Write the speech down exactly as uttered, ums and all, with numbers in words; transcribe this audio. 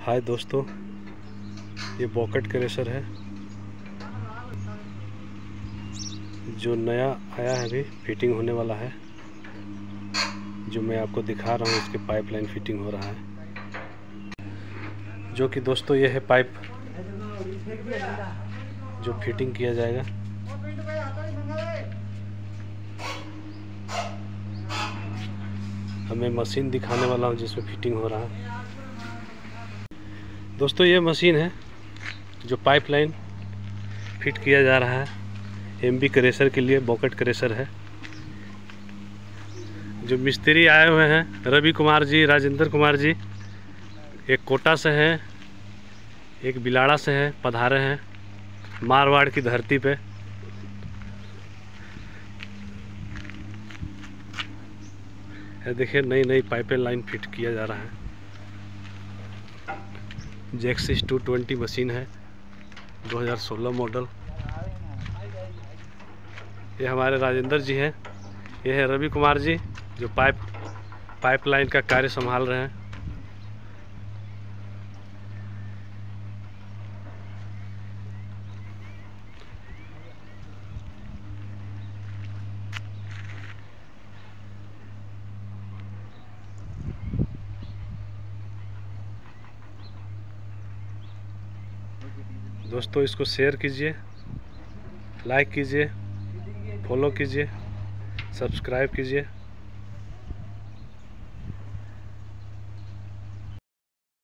हाय दोस्तों, ये bouquet crusher है जो नया आया है, अभी फिटिंग होने वाला है। जो मैं आपको दिखा रहा हूँ, इसके पाइपलाइन फिटिंग हो रहा है। जो कि दोस्तों ये है पाइप जो फिटिंग किया जाएगा। हमें मशीन दिखाने वाला हूँ जिसमें फिटिंग हो रहा है। दोस्तों ये मशीन है जो पाइपलाइन फिट किया जा रहा है। एमबी क्रेशर के लिए बॉकेट क्रेशर है। जो मिस्त्री आए हुए हैं, रवि कुमार जी, राजेंद्र कुमार जी, एक कोटा से हैं, एक बिलाड़ा से हैं, पधारे हैं मारवाड़ की धरती पे। देखिए नई नई पाइपें लाइन फिट किया जा रहा है। जैक्सिस टू ट्वेंटी मशीन है, दो हज़ार सोलह मॉडल। ये हमारे राजेंद्र जी हैं। ये है रवि कुमार जी जो पाइप पाइपलाइन का कार्य संभाल रहे हैं। दोस्तों इसको शेयर कीजिए, लाइक कीजिए, फॉलो कीजिए, सब्सक्राइब कीजिए।